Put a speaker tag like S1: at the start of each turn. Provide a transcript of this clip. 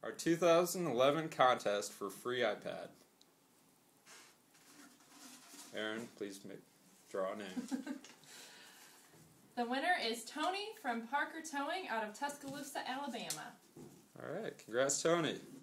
S1: Our 2011 contest for free iPad. Aaron, please draw a name.
S2: The winner is Tony from Parker Towing out of Tuscaloosa, Alabama.
S1: All right, congrats, Tony.